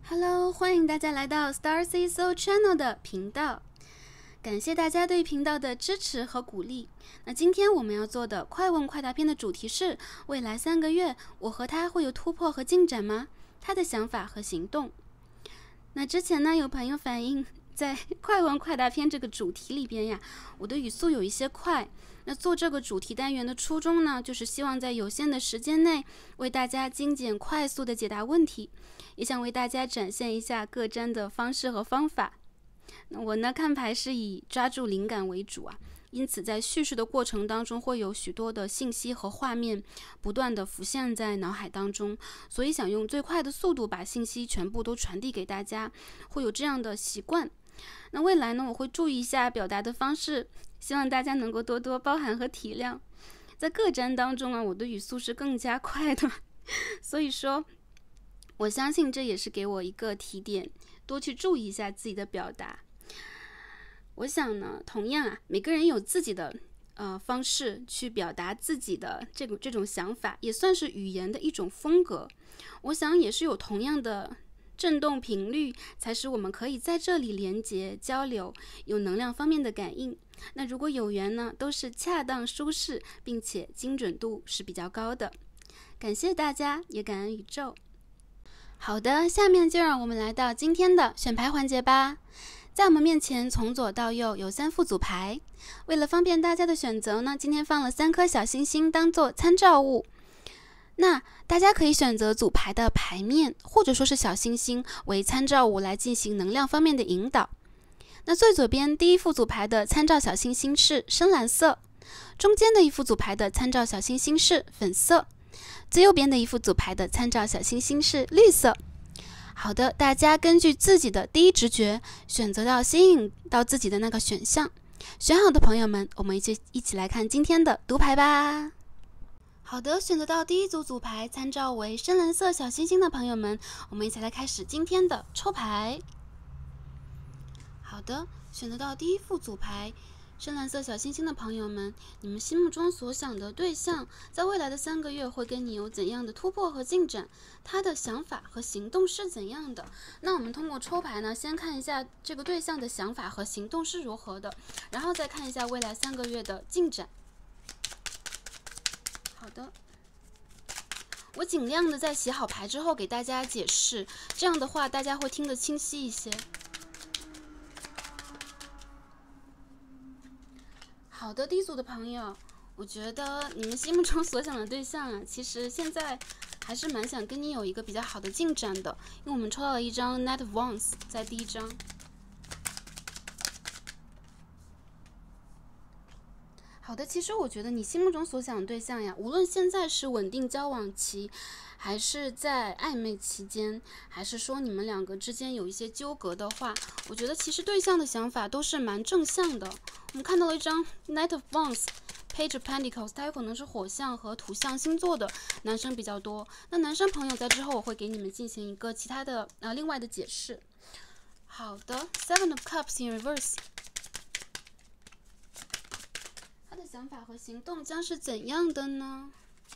Hello， 欢迎大家来到 Starcy Soul Channel 的频道，感谢大家对频道的支持和鼓励。那今天我们要做的快问快答片的主题是：未来3个月，我和他会有突破和进展吗？他的想法和行动。那之前呢，有朋友反映，在快问快答片这个主题里边呀，我的语速有一些快。那做这个主题单元的初衷呢，就是希望在有限的时间内，为大家精简快速的解答问题，也想为大家展现一下各占的方式和方法。那我呢，看牌是以抓住灵感为主啊，因此在叙事的过程当中，会有许多的信息和画面不断的浮现在脑海当中，所以想用最快的速度把信息全部都传递给大家，会有这样的习惯。那未来呢，我会注意一下表达的方式，希望大家能够多多包涵和体谅。在各占当中啊，我的语速是更加快的，所以说我相信这也是给我一个提点，多去注意一下自己的表达。我想呢，同样啊，每个人有自己的方式去表达自己的这种想法，也算是语言的一种风格。我想也是有同样的振动频率，才使我们可以在这里连接交流，有能量方面的感应。那如果有缘呢，都是恰当舒适，并且精准度是比较高的。感谢大家，也感恩宇宙。好的，下面就让我们来到今天的选牌环节吧。在我们面前从左到右有3副组牌，为了方便大家的选择呢，今天放了3颗小星星当做参照物。那大家可以选择组牌的牌面，或者说是小星星为参照物来进行能量方面的引导。那最左边第一副组牌的参照小星星是深蓝色，中间的一副组牌的参照小星星是粉色，最右边的一副组牌的参照小星星是绿色。好的，大家根据自己的第一直觉选择到吸引到自己的那个选项。选好的朋友们，我们一起来看今天的读牌吧。好的，选择到第一组组牌参照为深蓝色小星星的朋友们，我们一起来开始今天的抽牌。好的，选择到第一副组牌深蓝色小星星的朋友们，你们心目中所想的对象在未来的3个月会跟你有怎样的突破和进展？他的想法和行动是怎样的？那我们通过抽牌呢，先看一下这个对象的想法和行动是如何的，然后再看一下未来3个月的进展。好的，我尽量的在洗好牌之后给大家解释，这样的话大家会听得清晰一些。好的，第一组的朋友，我觉得你们心目中所想的对象啊，其实现在还是蛮想跟你有一个比较好的进展的，因为我们抽到了一张 Knight of Wands 在第一张。好的，其实我觉得你心目中所想的对象呀，无论现在是稳定交往期，还是在暧昧期间，还是说你们2个之间有一些纠葛的话，我觉得其实对象的想法都是蛮正向的。我们看到了一张 Knight of Wands、Page of Pentacles， 它有可能是火象和土象星座的男生比较多。那男生朋友在之后我会给你们进行一个其他的另外的解释。好的 ，Seven of Cups in Reverse。他的想法和行动将是怎样的呢？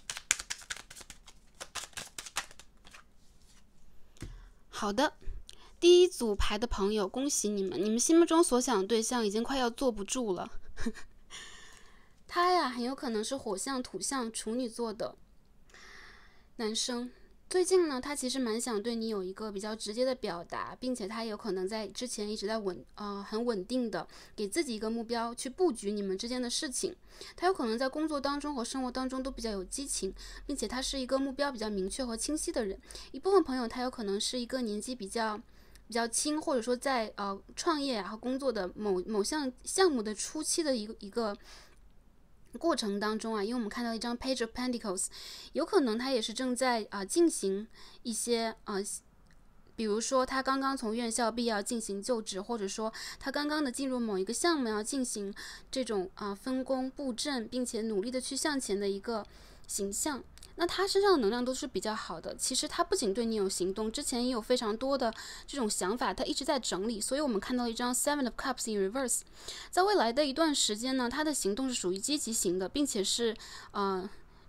好的，第一组牌的朋友，恭喜你们，你们心目中所想的对象已经快要坐不住了。他呀，很有可能是火象、土象、处女座的男生。最近呢，他其实蛮想对你有一个比较直接的表达，并且他有可能在之前一直在很稳定的给自己一个目标去布局你们之间的事情。他有可能在工作当中和生活当中都比较有激情，并且他是一个目标比较明确和清晰的人。一部分朋友他有可能是一个年纪比较轻，或者说在创业和工作的某项目的初期的一个过程当中啊，因为我们看到一张 Page of Pentacles， 有可能他也是正在进行一些比如说他刚刚从院校毕业要进行就职，或者说他刚刚的进入某一个项目要进行这种分工布阵，并且努力的去向前的一个形象。那他身上的能量都是比较好的，其实他不仅对你有行动，之前也有非常多的这种想法，他一直在整理，所以我们看到一张 Seven of Cups in Reverse。 在未来的一段时间呢，他的行动是属于积极型的，并且是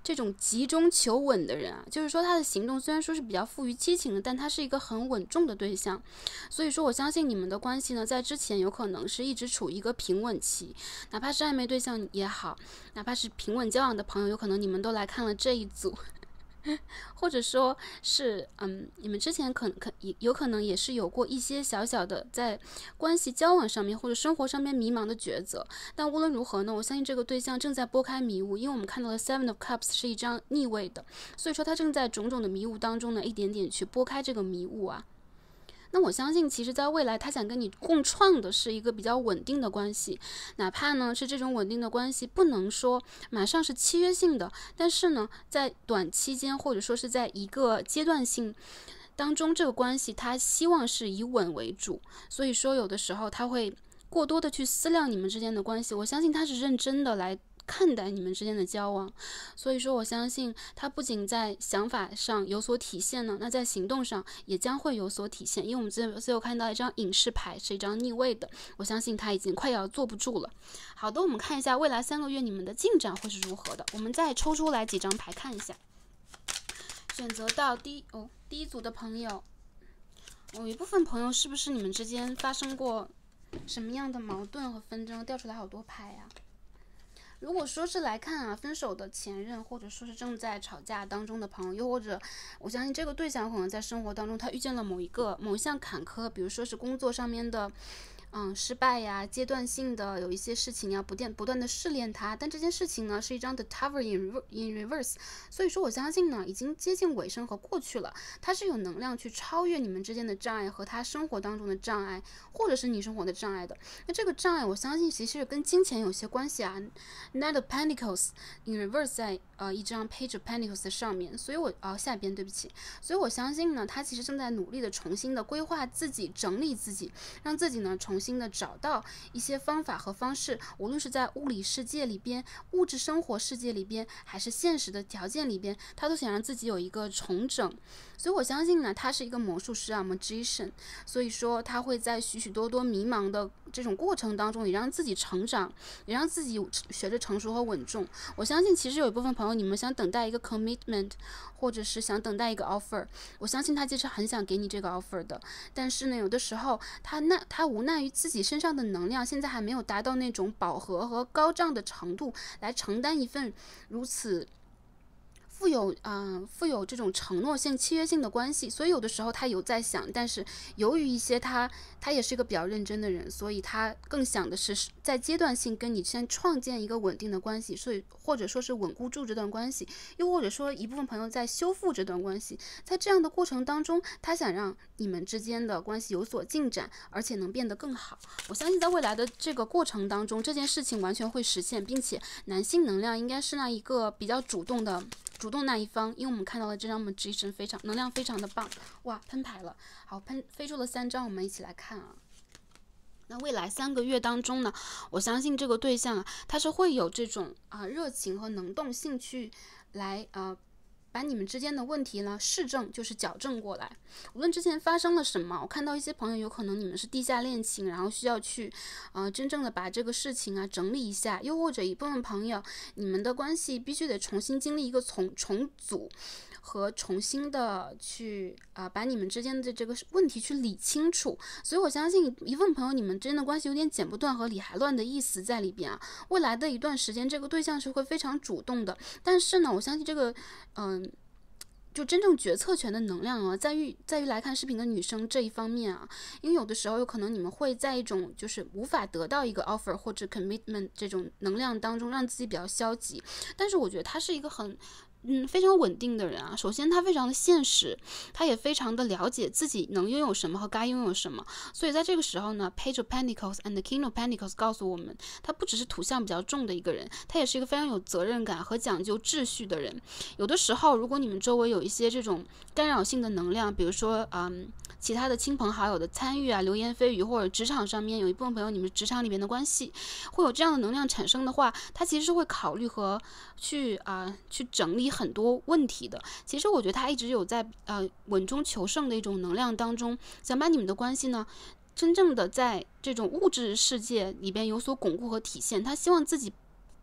这种集中求稳的人啊，就是说他的行动虽然说是比较富于激情的，但他是一个很稳重的对象。所以说我相信你们的关系呢，在之前有可能是一直处于一个平稳期，哪怕是暧昧对象也好，哪怕是平稳交往的朋友，有可能你们都来看了这一组。或者说是你们之前有可能也是有过一些小小的在关系交往上面或者生活上面迷茫的抉择，但无论如何呢，我相信这个对象正在拨开迷雾，因为我们看到了 Seven of Cups 是一张逆位的，所以说他正在种种的迷雾当中呢，一点点去拨开这个迷雾啊。那我相信其实在未来他想跟你共创的是一个比较稳定的关系，哪怕呢是这种稳定的关系不能说马上是契约性的，但是呢在短期间或者说是在一个阶段性当中，这个关系他希望是以稳为主，所以说有的时候他会过多的去思量你们之间的关系，我相信他是认真的来看待你们之间的交往，所以说我相信他不仅在想法上有所体现呢，那在行动上也将会有所体现，因为我们最后看到一张隐士牌是一张逆位的，我相信他已经快要坐不住了。好的，我们看一下未来3个月你们的进展会是如何的，我们再抽出来几张牌看一下。选择到第一组的朋友，有一部分朋友是不是你们之间发生过什么样的矛盾和纷争，掉出来好多牌啊。如果说是来看啊，分手的前任，或者说是正在吵架当中的朋友，又或者我相信这个对象可能在生活当中他遇见了某一项坎坷，比如说是工作上面的失败呀，阶段性的有一些事情要不断的试炼它，但这件事情呢是一张 The Tower in Reverse， 所以说我相信呢已经接近尾声和过去了，它是有能量去超越你们之间的障碍和他生活当中的障碍，或者是你生活的障碍的。那这个障碍我相信其实跟金钱有些关系啊。 Knight of Pentacles in Reverse 在一张 Page of Pentacles 的上面，所以我下边对不起，所以我相信呢他其实正在努力的重新的规划自己，整理自己，让自己呢重新的找到一些方法和方式，无论是在物理世界里边、物质生活世界里边，还是现实的条件里边，他都想让自己有一个重整。所以我相信呢他是一个魔术师啊 Magician， 所以说他会在许许多多迷茫的这种过程当中，也让自己成长，也让自己学着成熟和稳重。我相信其实有一部分朋友你们想等待一个 commitment， 或者是想等待一个 offer， 我相信他其实很想给你这个 offer 的，但是呢有的时候他无奈于自己身上的能量现在还没有达到那种饱和和高涨的程度，来承担一份如此富有这种承诺性、契约性的关系，所以有的时候他有在想，但是由于一些他也是一个比较认真的人，所以他更想的是在阶段性跟你先创建一个稳定的关系，所以或者说是稳固住这段关系，又或者说一部分朋友在修复这段关系，在这样的过程当中，他想让你们之间的关系有所进展，而且能变得更好。我相信在未来的这个过程当中，这件事情完全会实现，并且男性能量应该是那一个比较主动那一方，因为我们看到了这张 Magician 能量非常的棒。哇，喷牌了，好，飞出了3张，我们一起来看啊。那未来3个月当中呢，我相信这个对象啊，他是会有这种热情和能动性去来把你们之间的问题呢市政，就是矫正过来。无论之前发生了什么，我看到一些朋友有可能你们是地下恋情，然后需要去真正的把这个事情整理一下，又或者一部分朋友你们的关系必须得重新经历一个重组和重新的去把你们之间的这个问题去理清楚。所以我相信一部分朋友你们之间的关系有点剪不断和理还乱的意思在里边啊。未来的一段时间这个对象是会非常主动的，但是呢我相信这个就真正决策权的能量啊，在于来看视频的女生这一方面啊，因为有的时候有可能你们会在一种就是无法得到一个 offer 或者 commitment 这种能量当中让自己比较消极，但是我觉得他是一个非常稳定的人啊。首先他非常的现实，他也非常的了解自己能拥有什么和该拥有什么，所以在这个时候呢 Page of Pentacles and the King of Pentacles 告诉我们，他不只是土象比较重的一个人，他也是一个非常有责任感和讲究秩序的人。有的时候如果你们周围有一些这种干扰性的能量，比如说其他的亲朋好友的参与流言蜚语，或者职场上面有一部分朋友你们职场里面的关系会有这样的能量产生的话，他其实是会考虑和去整理很多问题的。其实我觉得他一直有在稳中求胜的一种能量当中，想把你们的关系呢真正的在这种物质世界里边有所巩固和体现。他希望自己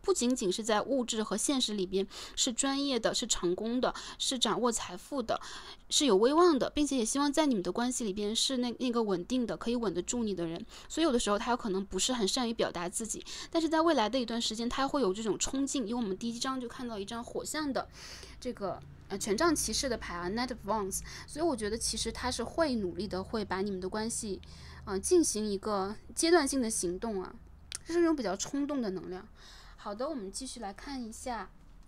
不仅仅是在物质和现实里边是专业的，是成功的，是掌握财富的，是有威望的，并且也希望在你们的关系里边是那个稳定的，可以稳得住你的人。所以有的时候他有可能不是很善于表达自己，但是在未来的一段时间他会有这种冲劲。因为我们第一章就看到一张火象的这个权杖骑士的牌啊 Knight of Wands， 所以我觉得其实他是会努力的，会把你们的关系进行一个阶段性的行动啊，这是一种比较冲动的能量。好的，我们继续来看一下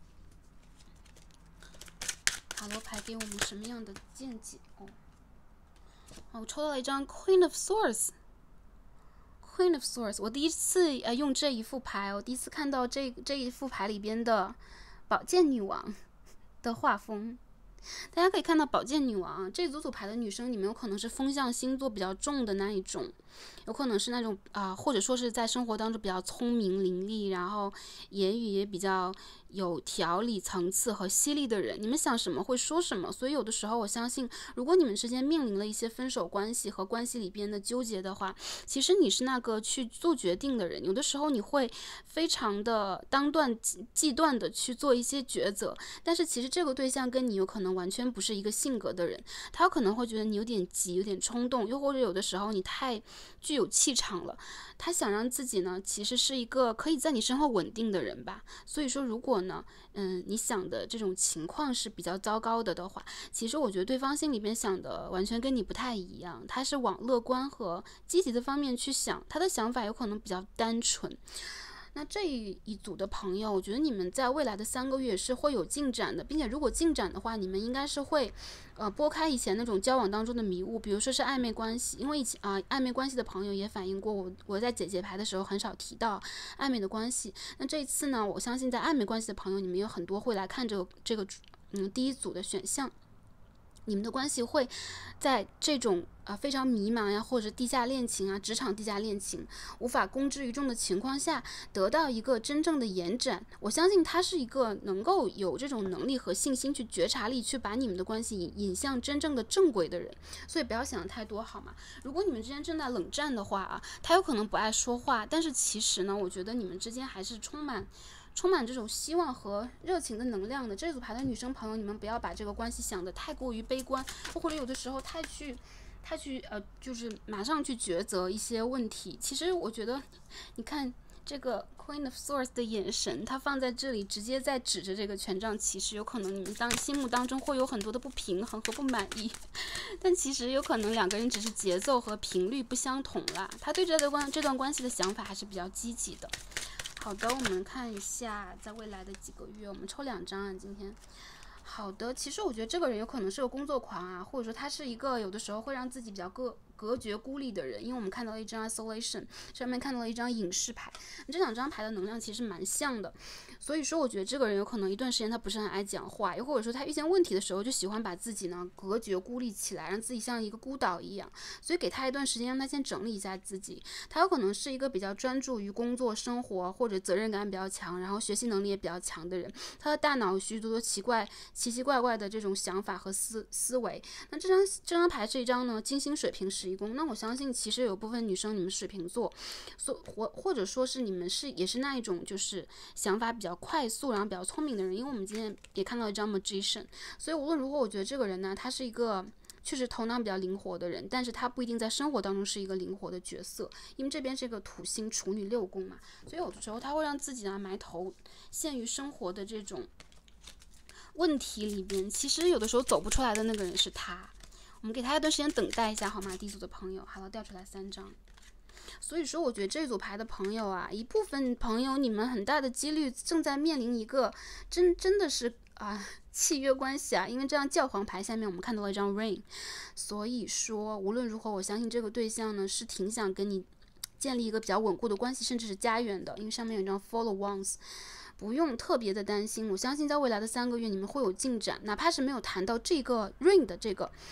塔罗牌给我们什么样的见解。我抽到了一张 Queen of Swords。Queen of Swords， 我第一次用这一副牌，我第一次看到这一副牌里边的宝剑女王的画风。大家可以看到宝剑女王这组牌的女生，你们有可能是风象星座比较重的那一种，有可能是那种或者说是在生活当中比较聪明伶俐，然后言语也比较有条理、层次和犀利的人，你们想什么会说什么。所以有的时候我相信，如果你们之间面临了一些分手关系和关系里边的纠结的话，其实你是那个去做决定的人。有的时候你会非常的当断即断的去做一些抉择，但是其实这个对象跟你有可能完全不是一个性格的人，他有可能会觉得你有点急，有点冲动，又或者有的时候你太具有气场了，他想让自己呢其实是一个可以在你身后稳定的人吧。所以说如果呢你想的这种情况是比较糟糕的话，其实我觉得对方心里边想的完全跟你不太一样，他是往乐观和积极的方面去想，他的想法有可能比较单纯。那这一组的朋友，我觉得你们在未来的3个月是会有进展的，并且如果进展的话，你们应该是会拨开以前那种交往当中的迷雾，比如说是暧昧关系。因为以前暧昧关系的朋友也反映过我在姐姐牌的时候很少提到暧昧的关系。那这一次呢，我相信在暧昧关系的朋友，你们有很多会来看这个第一组的选项。你们的关系会在这种非常迷茫呀，或者地下恋情啊，职场地下恋情无法公之于众的情况下，得到一个真正的延展。我相信他是一个能够有这种能力和信心去觉察力，去把你们的关系引向真正的正轨的人。所以不要想的太多好吗？如果你们之间正在冷战的话他有可能不爱说话，但是其实呢，我觉得你们之间还是充满这种希望和热情的能量的。这组牌的女生朋友，你们不要把这个关系想得太过于悲观，或者有的时候太去就是马上去抉择一些问题。其实我觉得你看这个 Queen of Swords 的眼神，它放在这里直接在指着这个权杖骑士，有可能你们心目当中会有很多的不平衡和不满意，但其实有可能两个人只是节奏和频率不相同啦。他对这段关系的想法还是比较积极的。好的，我们看一下在未来的几个月，我们抽2张今天。好的，其实我觉得这个人有可能是个工作狂或者说他是一个有的时候会让自己比较隔绝孤立的人。因为我们看到了一张 isolation， 上面看到了一张隐士牌，这2张牌的能量其实蛮像的。所以说我觉得这个人有可能一段时间他不是很爱讲话，又或者说他遇见问题的时候就喜欢把自己呢隔绝孤立起来，让自己像一个孤岛一样。所以给他一段时间，让他先整理一下自己。他有可能是一个比较专注于工作生活，或者责任感比较强，然后学习能力也比较强的人。他的大脑有许多奇奇怪怪的这种想法和思维。那这张牌是一张呢金星水瓶11宫。那我相信其实有部分女生你们水瓶座，或者说是你们也是那一种就是想法比较快速然后比较聪明的人。因为我们今天也看到一张 magician， 所以无论如何我觉得这个人呢，他是一个确实头脑比较灵活的人，但是他不一定在生活当中是一个灵活的角色。因为这边是一个土星处女6宫嘛，所以有的时候他会让自己呢埋头陷于生活的这种问题里边，其实有的时候走不出来的那个人是他。我们给他一段时间等待一下好吗？第一组的朋友，好了，掉出来3张。所以说我觉得这组牌的朋友一部分朋友你们很大的几率正在面临一个真的是契约关系因为这样教皇牌下面我们看到了一张 Rain。 所以说无论如何，我相信这个对象呢是挺想跟你建立一个比较稳固的关系，甚至是家园的。因为上面有一张 Four of Wands，不用特别的担心，我相信在未来的3个月你们会有进展，哪怕是没有谈到这个 Rain 的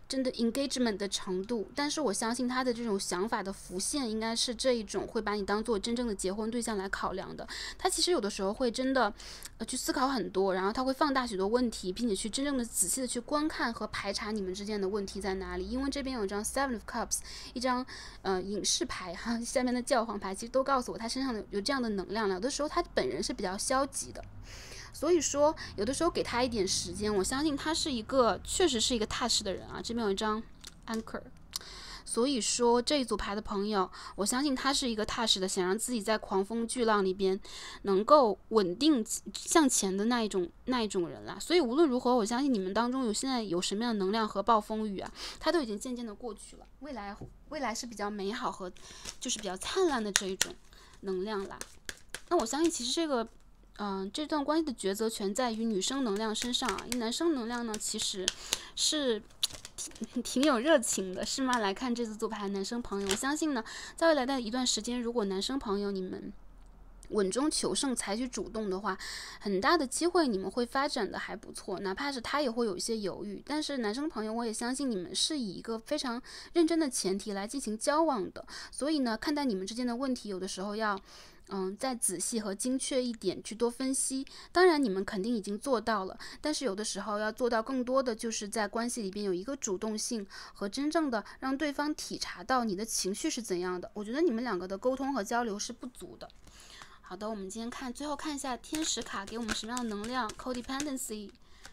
真的 engagement 的程度，但是我相信他的这种想法的浮现应该是这一种会把你当做真正的结婚对象来考量的。他其实有的时候会真的去思考很多，然后他会放大许多问题，并且去真正的仔细的去观看和排查你们之间的问题在哪里。因为这边有一张 Seven of Cups， 一张隐士牌哈，下面的教皇牌其实都告诉我他身上有这样的能量了。有的时候他本人是比较消极的，所以说有的时候给他一点时间，我相信他是一个确实是一个踏实的人啊。这边有一张 Anchor， 所以说这一组牌的朋友，我相信他是一个踏实的，想让自己在狂风巨浪里边能够稳定向前的那一种人啦。所以无论如何，我相信你们当中现在有什么样的能量和暴风雨啊，它都已经渐渐的过去了，未来是比较美好和就是比较灿烂的这一种能量啦。那我相信其实这段关系的抉择权在于女生能量身上啊，因为男生能量呢其实是挺有热情的，是吗？来看这组牌男生朋友，我相信呢，在未来的一段时间，如果男生朋友你们稳中求胜，采取主动的话，很大的机会你们会发展的还不错，哪怕是他也会有一些犹豫，但是男生朋友我也相信你们是以一个非常认真的前提来进行交往的，所以呢，看待你们之间的问题，有的时候要再仔细和精确一点去多分析。当然你们肯定已经做到了，但是有的时候要做到更多的，就是在关系里边有一个主动性和真正的让对方体察到你的情绪是怎样的。我觉得你们两个的沟通和交流是不足的。好的，我们今天最后看一下天使卡给我们什么样的能量。 Codependency，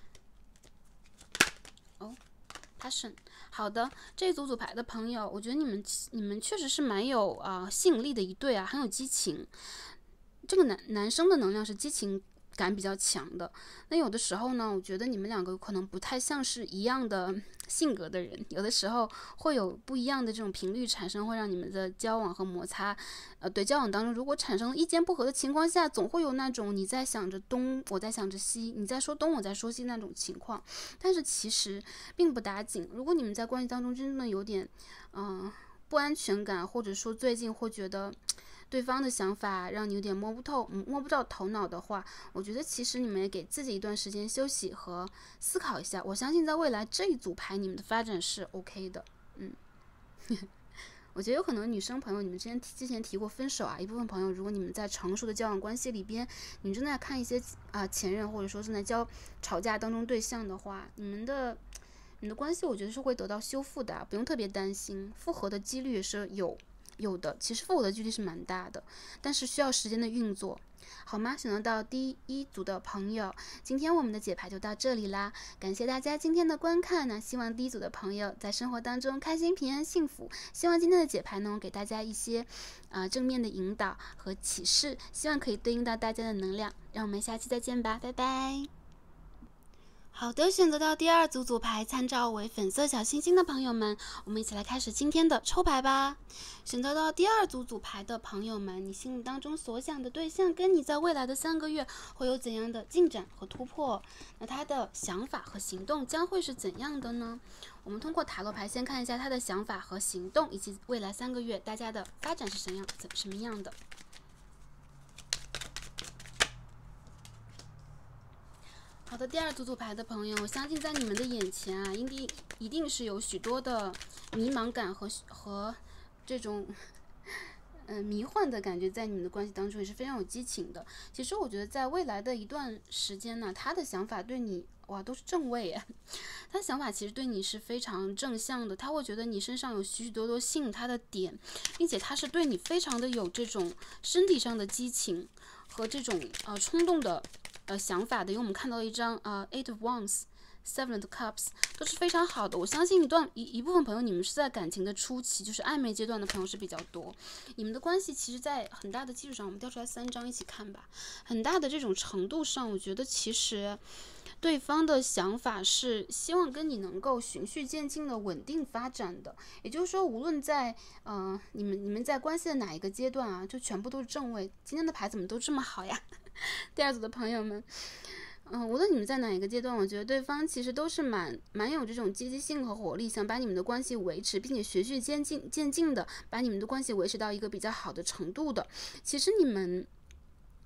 Passion。 好的，这组牌的朋友，我觉得你们确实是蛮有吸引力的一对啊，很有激情。这个男生的能量是激情感比较强的，那有的时候呢，我觉得你们两个可能不太像是一样的性格的人，有的时候会有不一样的这种频率产生，会让你们的交往和摩擦，对，交往当中如果产生了意见不合的情况下，总会有那种你在想着东，我在想着西，你在说东，我在说西那种情况。但是其实并不打紧，如果你们在关系当中真正的有点不安全感，或者说最近会觉得对方的想法让你有点摸不到头脑的话，我觉得其实你们也给自己一段时间休息和思考一下。我相信在未来这一组牌你们的发展是 OK 的。我觉得有可能女生朋友你们之前提过分手啊，一部分朋友如果你们在成熟的交往关系里边，你们正在看一些前任或者说正在吵架当中对象的话，你们的关系我觉得是会得到修复的，不用特别担心，复合的几率也是有的，其实复合的几率是蛮大的，但是需要时间的运作，好吗？选择到第一组的朋友，今天我们的解牌就到这里啦，感谢大家今天的观看呢，希望第一组的朋友在生活当中开心平安幸福，希望今天的解牌能给大家一些正面的引导和启示，希望可以对应到大家的能量，让我们下期再见吧，拜拜。好的，选择到第二组牌参照为粉色小星星的朋友们，我们一起来开始今天的抽牌吧。选择到第二组牌的朋友们，你心目当中所想的对象跟你在未来的3个月会有怎样的进展和突破？那他的想法和行动将会是怎样的呢？我们通过塔罗牌先看一下他的想法和行动，以及未来3个月大家的发展是什么样的。好的，第二组牌的朋友，我相信在你们的眼前啊，一定是有许多的迷茫感和这种迷幻的感觉，在你们的关系当中也是非常有激情的。其实我觉得在未来的一段时间呢，他的想法对你都是正位耶，他的想法其实对你是非常正向的，他会觉得你身上有许许多多吸引他的点，并且他是对你非常的有这种身体上的激情和这种冲动的想法的，因为我们看到一张Eight of Wands、Seven of Cups 都是非常好的。我相信一部分朋友你们是在感情的初期，就是暧昧阶段的朋友是比较多。你们的关系其实在很大的基础上，我们调出来3张一起看吧。很大的这种程度上，我觉得其实对方的想法是希望跟你能够循序渐进的稳定发展的。也就是说，无论在你们在关系的哪一个阶段啊，就全部都是正位。今天的牌怎么都这么好呀？第二组的朋友们，无论你们在哪一个阶段，我觉得对方其实都是蛮有这种积极性和活力，想把你们的关系维持，并且循序渐进的把你们的关系维持到一个比较好的程度的。其实你们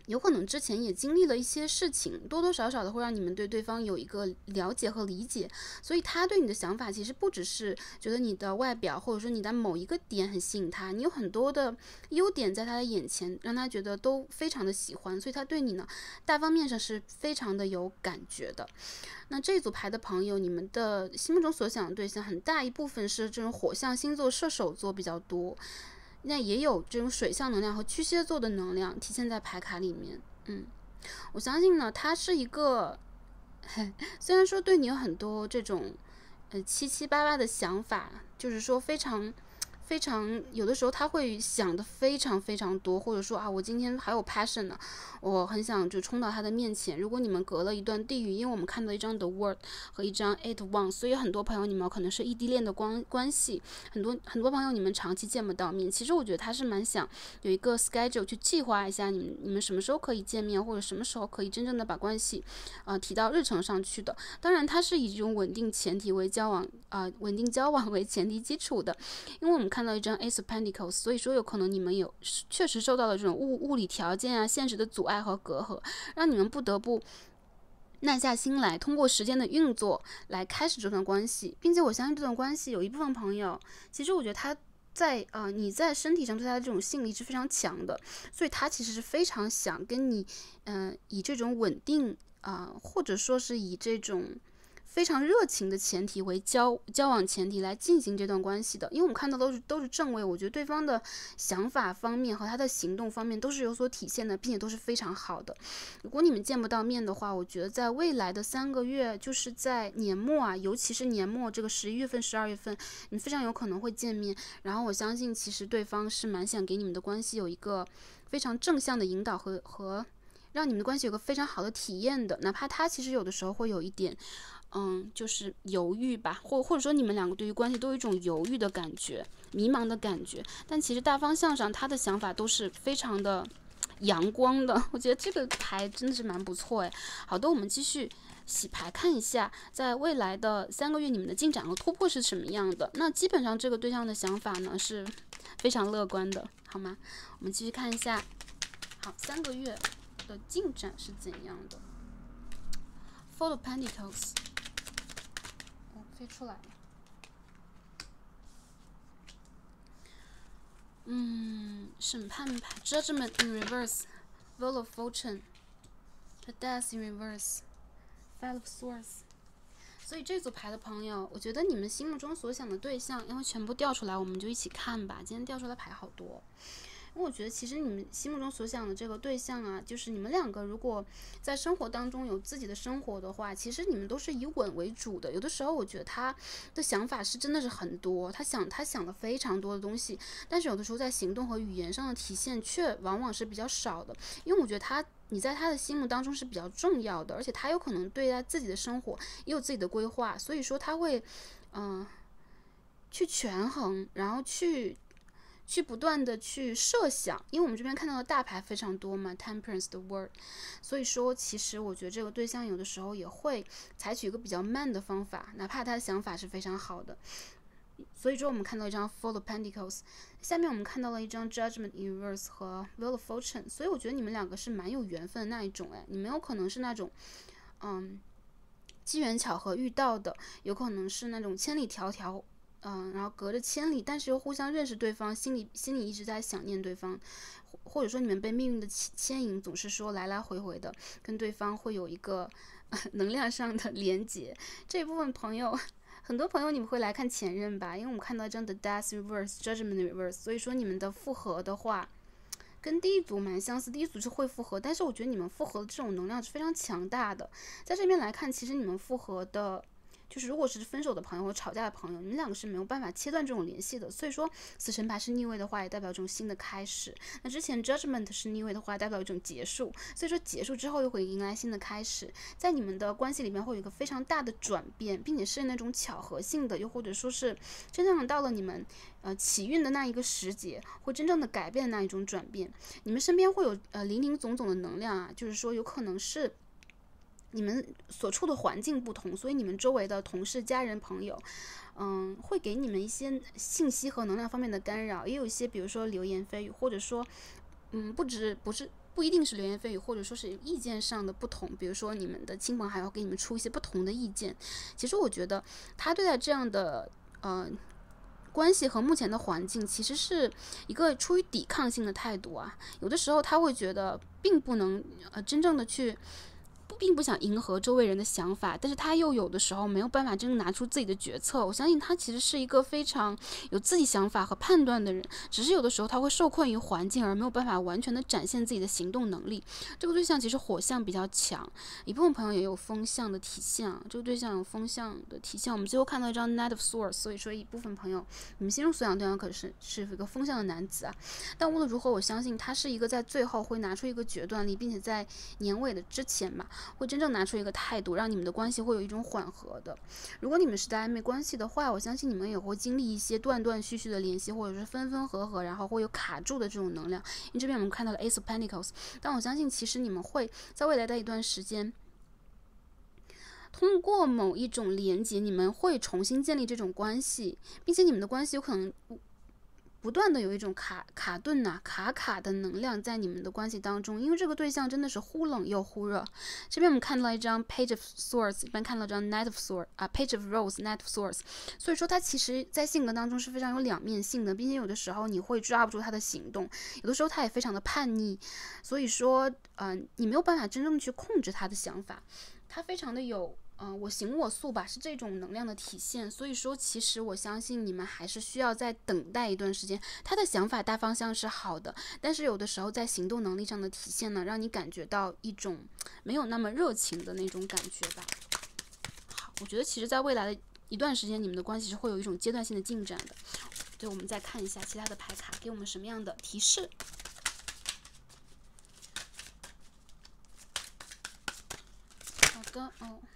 有可能之前也经历了一些事情，多多少少的会让你们对对方有一个了解和理解，所以他对你的想法其实不只是觉得你的外表或者说你的某一个点很吸引他，你有很多的优点在他的眼前，让他觉得都非常的喜欢，所以他对你呢大方面上是非常的有感觉的。那这组牌的朋友，你们的心目中所想的对象很大一部分是这种火象星座射手座比较多，那也有这种水象能量和巨蟹座的能量体现在牌卡里面。我相信呢，他是一个虽然说对你有很多这种七七八八的想法，就是说非常有的时候他会想的非常非常多，或者说啊，我今天还有 passion 呢，我很想就冲到他的面前。如果你们隔了一段地域，因为我们看到一张 The World 和一张 Eight of Wands， 所以很多朋友你们可能是异地恋的关系，很多朋友你们长期见不到面。其实我觉得他是蛮想有一个 schedule 去计划一下你们什么时候可以见面，或者什么时候可以真正的把关系提到日程上去的。当然，他是以这种稳定交往为前提基础的，因为我们看到一张 Ace of Pentacles， 所以说有可能你们确实受到了这种物理条件啊、现实的阻碍和隔阂，让你们不得不耐下心来，通过时间的运作来开始这段关系，并且我相信这段关系有一部分朋友，其实我觉得他你在身体上对他的这种吸引力是非常强的，所以他其实是非常想跟你以这种稳定或者说是以这种非常热情的前提为交往前提来进行这段关系的。因为我们看到都是正位，我觉得对方的想法方面和他的行动方面都是有所体现的，并且都是非常好的。如果你们见不到面的话，我觉得在未来的3个月，就是在年末尤其是年末这个11月份、12月份，你非常有可能会见面。然后我相信其实对方是蛮想给你们的关系有一个非常正向的引导和让你们的关系有个非常好的体验的，哪怕他其实有的时候会有一点就是犹豫吧，或者说你们两个对于关系都有一种犹豫的感觉、迷茫的感觉，但其实大方向上他的想法都是非常的阳光的。我觉得这个牌真的是蛮不错诶。好的，我们继续洗牌看一下，在未来的3个月你们的进展和突破是什么样的。那基本上这个对象的想法呢是非常乐观的，好吗？我们继续看一下，好，3个月的进展是怎样的。Four of Pentacles， 飞出来了。审判牌 Judgment in reverse， Wheel of Fortune， The Death in reverse， Five of Swords。 所以这组牌的朋友，我觉得你们心目中所想的对象，因为全部调出来我们就一起看吧。今天调出来牌好多，因为我觉得其实你们心目中所想的这个对象就是你们两个如果在生活当中有自己的生活的话，其实你们都是以稳为主的。有的时候我觉得他的想法是真的是很多，他想了非常多的东西，但是有的时候在行动和语言上的体现却往往是比较少的。因为我觉得你在他的心目当中是比较重要的，而且他有可能对他自己的生活也有自己的规划，所以说他会去权衡，然后去不断的去设想。因为我们这边看到的大牌非常多嘛， Temperance 的 word， 所以说其实我觉得这个对象有的时候也会采取一个比较慢的方法，哪怕他的想法是非常好的。所以说我们看到一张 Four of Pentacles， 下面我们看到了一张 Judgment in reverse 和 Wheel of Fortune， 所以我觉得你们两个是蛮有缘分的那一种你们有可能是那种机缘巧合遇到的，有可能是那种千里迢迢然后隔着千里，但是又互相认识对方，心里一直在想念对方，或者说你们被命运的牵引，总是说来来回回的跟对方会有一个能量上的连结。这一部分朋友，很多朋友你们会来看前任吧，因为我们看到一张 The Death Reverse Judgment Reverse， 所以说你们的复合的话跟第一组蛮相似，第一组是会复合，但是我觉得你们复合的这种能量是非常强大的。在这边来看，其实你们复合的就是如果是分手的朋友或吵架的朋友，你们两个是没有办法切断这种联系的。所以说死神牌是逆位的话，也代表一种新的开始。那之前 Judgment 是逆位的话，代表一种结束。所以说结束之后又会迎来新的开始，在你们的关系里面会有一个非常大的转变，并且是那种巧合性的，又或者说是真正到了你们起运的那一个时节，会真正的改变的那一种转变。你们身边会有林林总总的能量就是说有可能是你们所处的环境不同，所以你们周围的同事、家人、朋友，会给你们一些信息和能量方面的干扰，也有一些比如说流言蜚语，或者说，不不一定是流言蜚语，或者说是意见上的不同，比如说你们的亲朋好友给你们出一些不同的意见，其实我觉得他对待这样的关系和目前的环境其实是一个出于抵抗性的态度啊，有的时候他会觉得并不能真正的去并不想迎合周围人的想法，但是他又有的时候没有办法真正拿出自己的决策。我相信他其实是一个非常有自己想法和判断的人，只是有的时候他会受困于环境而没有办法完全的展现自己的行动能力。这个对象其实火象比较强，一部分朋友也有风象的体现，这个对象有风象的体现。我们最后看到一张 Knight of Swords， 所以说一部分朋友你们心中所想对象可是一个风象的男子啊。但无论如何，我相信他是一个在最后会拿出一个决断力，并且在年尾的之前吧，会真正拿出一个态度，让你们的关系会有一种缓和的。如果你们是在暧昧关系的话，我相信你们也会经历一些断断续续的联系，或者是分分合合，然后会有卡住的这种能量。因为这边我们看到了 Ace of Pentacles， 但我相信其实你们会在未来的一段时间，通过某一种连接，你们会重新建立这种关系，并且你们的关系有可能不断的有一种卡顿卡的能量在你们的关系当中，因为这个对象真的是忽冷又忽热。这边我们看到了一张 Page of Swords， 一般看到一张 Knight of Swords Page of Rose Knight of Swords， 所以说他其实在性格当中是非常有两面性的，并且有的时候你会抓不住他的行动，有的时候他也非常的叛逆，所以说你没有办法真正去控制他的想法，他非常的有我行我素吧，是这种能量的体现。所以说其实我相信你们还是需要再等待一段时间。他的想法大方向是好的，但是有的时候在行动能力上的体现呢，让你感觉到一种没有那么热情的那种感觉吧。好，我觉得其实在未来的一段时间，你们的关系是会有一种阶段性的进展的。对，我们再看一下其他的牌卡给我们什么样的提示。好的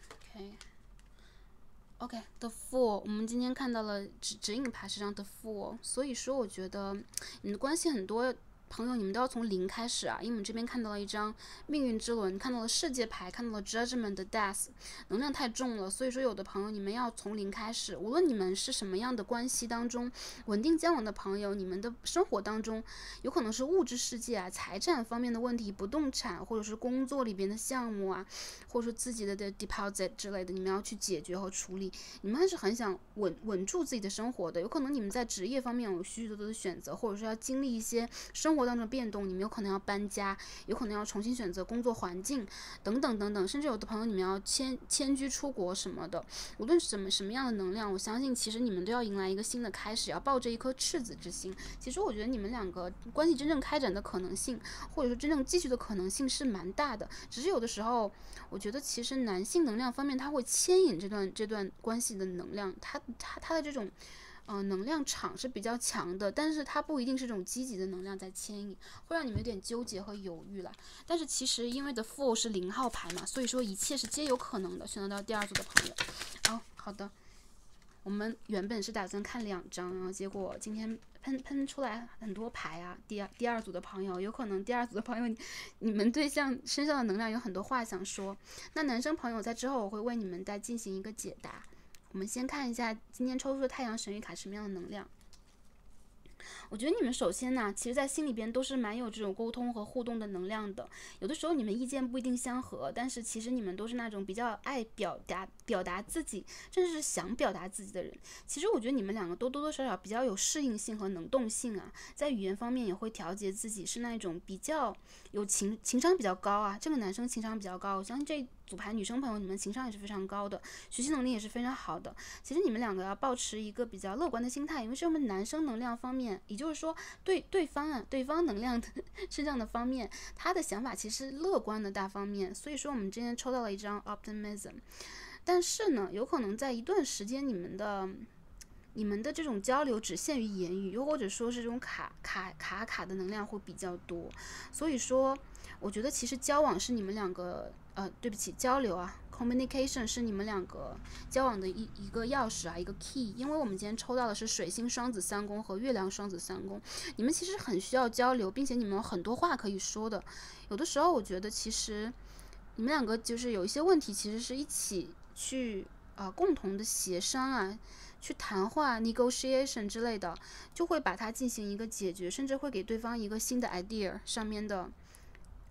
OK，The Fool， 我们今天看到了指引牌是张 The Fool， 所以说我觉得你们的关系很多朋友你们都要从零开始啊，因为我们这边看到了一张命运之轮，看到了世界牌，看到了 Judgment 的 Death， 能量太重了，所以说有的朋友你们要从零开始，无论你们是什么样的关系当中，稳定交往的朋友，你们的生活当中有可能是物质世界啊、财产方面的问题、不动产或者是工作里边的项目啊，或者说自己的 deposit 之类的，你们要去解决和处理，你们还是很想稳住自己的生活的，有可能你们在职业方面有许许多多的选择，或者说要经历一些生活当中的变动，你们有可能要搬家，有可能要重新选择工作环境等等等等，甚至有的朋友你们要迁居出国什么的，无论什么样的能量，我相信其实你们都要迎来一个新的开始，要抱着一颗赤子之心。其实我觉得你们两个关系真正开展的可能性，或者说真正继续的可能性是蛮大的，只是有的时候我觉得其实男性能量方面他会牵引这段关系的能量，他的这种能量场是比较强的，但是它不一定是这种积极的能量在牵引，会让你们有点纠结和犹豫了。但是其实因为的 Fool 是0号牌嘛，所以说一切是皆有可能的。选择到第二组的朋友，好的，我们原本是打算看2张，然后结果今天喷出来很多牌啊。第二组的朋友，有可能第二组的朋友你们对象身上的能量有很多话想说，那男生朋友在之后我会为你们再进行一个解答。我们先看一下今天抽出的太阳神谕卡什么样的能量。我觉得你们首先呢，其实在心里边都是蛮有这种沟通和互动的能量的，有的时候你们意见不一定相合，但是其实你们都是那种比较爱表达自己，甚至是想表达自己的人。其实我觉得你们两个都多多少少比较有适应性和能动性啊，在语言方面也会调节自己，是那种比较有情商比较高啊。这个男生情商比较高，我相信这组牌女生朋友你们情商也是非常高的，学习能力也是非常好的。其实你们两个要保持一个比较乐观的心态，因为是我们男生能量方面，也就是说对方能量的身上的方面，他的想法其实是乐观的大方面，所以说我们之前抽到了一张 optimism。但是呢，有可能在一段时间你们的这种交流只限于言语，又或者说是这种卡的能量会比较多，所以说我觉得其实交往是你们两个交流啊 communication 是你们两个交往的一个钥匙啊，一个 key。 因为我们今天抽到的是水星双子3宫和月亮双子3宫，你们其实很需要交流，并且你们有很多话可以说的。有的时候我觉得其实你们两个就是有一些问题其实是一起去共同的协商啊，去谈话 negotiation 之类的，就会把它进行一个解决，甚至会给对方一个新的 idea 上面的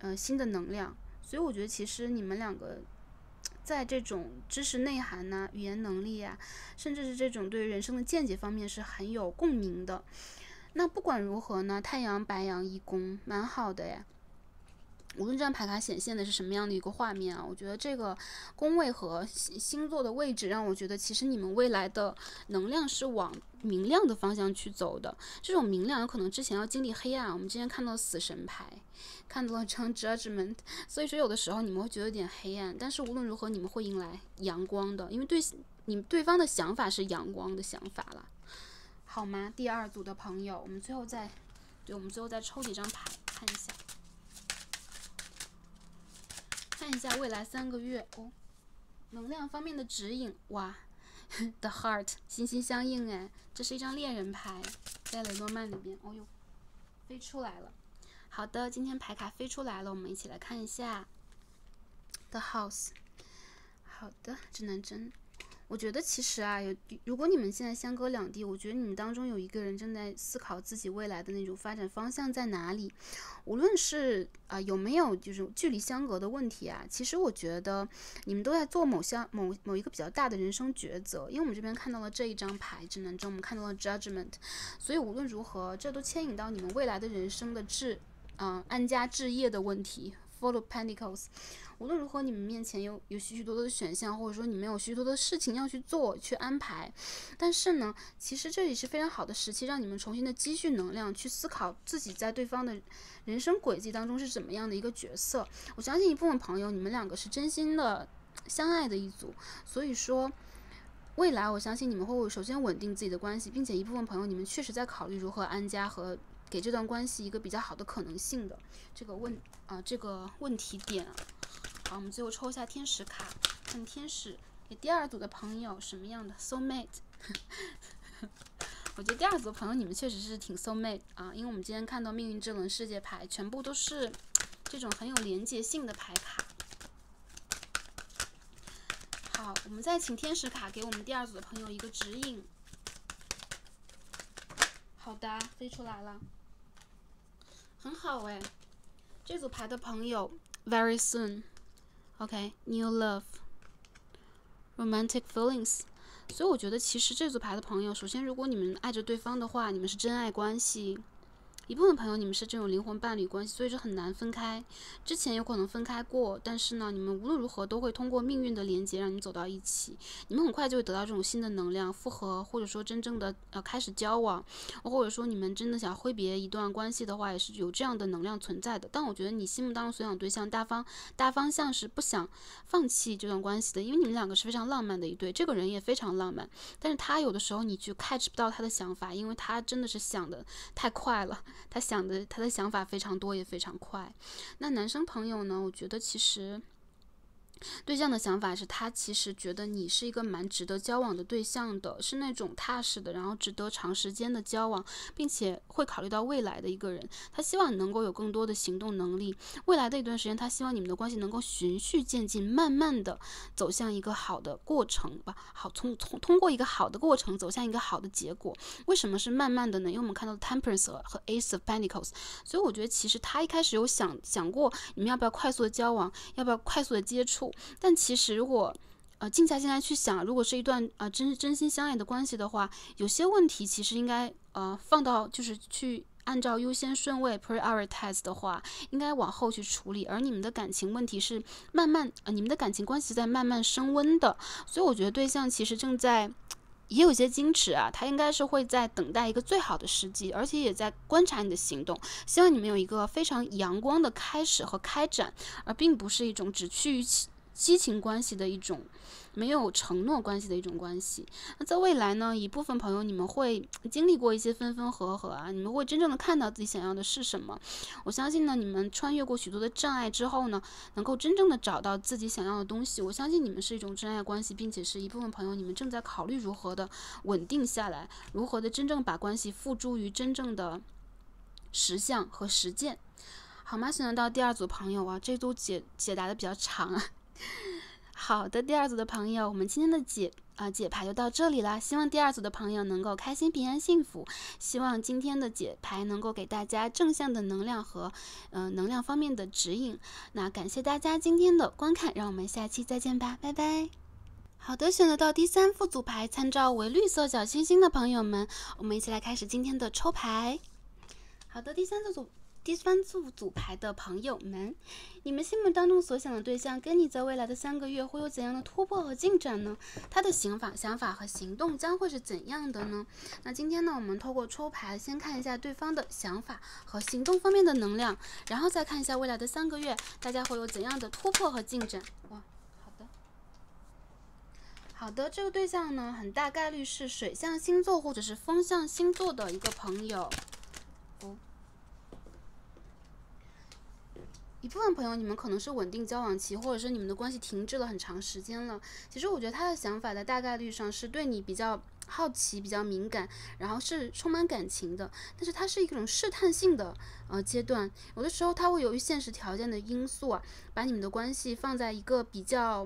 新的能量。所以我觉得其实你们两个在这种知识内涵呐、语言能力啊，甚至是这种对人生的见解方面是很有共鸣的。那不管如何呢，太阳白羊一宫蛮好的呀。无论这张牌卡显现的是什么样的一个画面啊，我觉得这个宫位和星座的位置让我觉得其实你们未来的能量是往明亮的方向去走的。这种明亮有可能之前要经历黑暗，我们之前看到死神牌，看到了张 Judgment， 所以说有的时候你们会觉得有点黑暗，但是无论如何你们会迎来阳光的，因为对方的想法是阳光的想法了，好吗？第二组的朋友，我们最后再抽几张牌看一下。看一下未来3个月能量方面的指引。哇，The Heart 心心相印哎，这是一张恋人牌，在雷诺曼里边，哦呦，飞出来了。好的，今天牌卡飞出来了，我们一起来看一下 The House。好的，指南针。我觉得其实啊，如果你们现在相隔两地，我觉得你们当中有一个人正在思考自己未来的那种发展方向在哪里。无论是有没有就是距离相隔的问题啊，其实我觉得你们都在做某一个比较大的人生抉择。因为我们这边看到了这一张牌指南针，我们看到了 Judgment， 所以无论如何，这都牵引到你们未来的人生的安家置业的问题。Four of Pentacles， 无论如何，你们面前有许许多多的选项，或者说你们有许许多多的事情要去做、去安排。但是呢，其实这里是非常好的时期，让你们重新的积蓄能量，去思考自己在对方的人生轨迹当中是怎么样的一个角色。我相信一部分朋友，你们两个是真心的相爱的一组，所以说未来我相信你们会首先稳定自己的关系，并且一部分朋友你们确实在考虑如何安家和给这段关系一个比较好的可能性的这个问题点。好，我们最后抽一下天使卡，看天使给第二组的朋友什么样的 soulmate。我觉得第二组的朋友你们确实是挺 soulmate 啊，因为我们今天看到命运之轮世界牌，全部都是这种很有连结性的牌卡。好，我们再请天使卡给我们第二组的朋友一个指引。好的，飞出来了，很好哎。这组牌的朋友 very soon。OK， new love， romantic feelings。所以我觉得其实这组牌的朋友，首先如果你们爱着对方的话，你们是真爱关系。一部分朋友你们是这种灵魂伴侣关系，所以说很难分开。之前有可能分开过，但是呢，你们无论如何都会通过命运的连接让你们走到一起。你们很快就会得到这种新的能量复合，或者说真正的开始交往，或者说你们真的想挥别一段关系的话，也是有这样的能量存在的。但我觉得你心目当中所想对象大方向是不想放弃这段关系的，因为你们两个是非常浪漫的一对，这个人也非常浪漫，但是他有的时候你就 catch 不到他的想法，因为他真的是想的太快了。他的想法非常多，也非常快。那男生朋友呢？我觉得其实对象的想法是他其实觉得你是一个蛮值得交往的对象的，是那种踏实的，然后值得长时间的交往，并且会考虑到未来的一个人。他希望你能够有更多的行动能力，未来的一段时间他希望你们的关系能够循序渐进，慢慢的走向一个好的过程吧。好，通过一个好的过程走向一个好的结果。为什么是慢慢的呢？因为我们看到 Temperance 和 Ace of Pentacles， 所以我觉得其实他一开始有想过你们要不要快速的交往，要不要快速的接触。但其实如果静下心来去想，如果是一段真心相爱的关系的话，有些问题其实应该放到就是去按照优先顺位 prioritize 的话，应该往后去处理。而你们的感情问题是慢慢你们的感情关系在慢慢升温的，所以我觉得对象其实正在也有些矜持啊，他应该是会在等待一个最好的时机，而且也在观察你的行动，希望你们有一个非常阳光的开始和开展，而并不是一种只趋于激情关系的一种没有承诺关系的一种关系。那在未来呢，一部分朋友你们会经历过一些分分合合啊，你们会真正的看到自己想要的是什么。我相信呢，你们穿越过许多的障碍之后呢，能够真正的找到自己想要的东西。我相信你们是一种真爱关系，并且是一部分朋友你们正在考虑如何的稳定下来，如何的真正把关系付诸于真正的实相和实践。好吗？选择到第二组朋友啊，这组解答的比较长啊。好的，第二组的朋友，我们今天的解牌就到这里啦，希望第2组的朋友能够开心、平安、幸福。希望今天的解牌能够给大家正向的能量和能量方面的指引。那感谢大家今天的观看，让我们下期再见吧，拜拜。好的，选择到第3副组牌，参照为绿色小星星的朋友们，我们一起来开始今天的抽牌。好的，第3组组牌的朋友们，你们心目当中所想的对象跟你在未来的3个月会有怎样的突破和进展呢？他的想法和行动将会是怎样的呢？那今天呢，我们透过抽牌先看一下对方的想法和行动方面的能量，然后再看一下未来的3个月大家会有怎样的突破和进展。哇，好的，这个对象呢，很大概率是水象星座或者是风象星座的一个朋友。一部分朋友，你们可能是稳定交往期，或者是你们的关系停滞了很长时间了。其实我觉得他的想法在大概率上是对你比较好奇、比较敏感，然后是充满感情的。但是它是一种试探性的阶段，有的时候它会由于现实条件的因素啊，把你们的关系放在一个比较